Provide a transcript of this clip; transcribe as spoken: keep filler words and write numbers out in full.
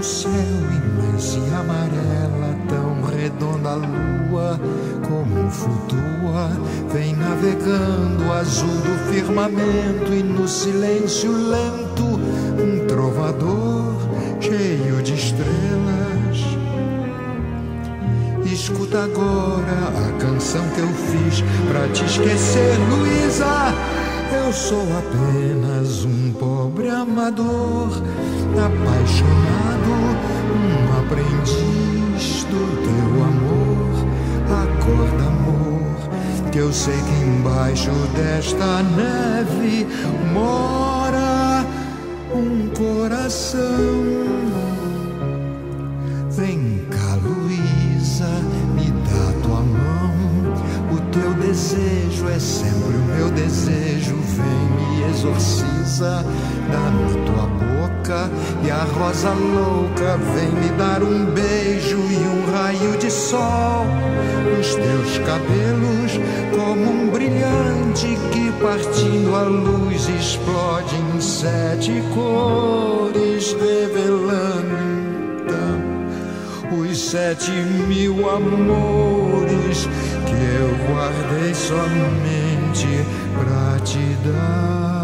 no céu imenso e amarela, tão redonda a lua como flutua, vem navegando azul do firmamento, e no silêncio lento um trovador cheio de estrelas. Escuta agora a canção que eu fiz pra te esquecer, Luísa. Eu sou apenas um pobre amador, apaixonado, um aprendiz do teu amor. Acorda, amor, que eu sei que embaixo desta neve mora um coração. Vem cá, Luísa, me dá tua mão. O teu desejo é sempre o meu desejo. Vem, me exorciza, dá-me tua boca e a rosa louca. Vem me dar um beijo e um raio de sol. Os teus cabelos como um brilhante que, partindo a luz, explode em sete cores, revelando então os sete mil amores que eu guardei somente pra te dar.